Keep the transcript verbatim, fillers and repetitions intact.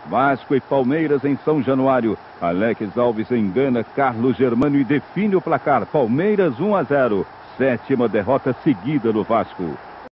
Vasco e Palmeiras em São Januário. Alex Alves engana Carlos Germano e define o placar. Palmeiras um a zero. Sétima derrota seguida do Vasco.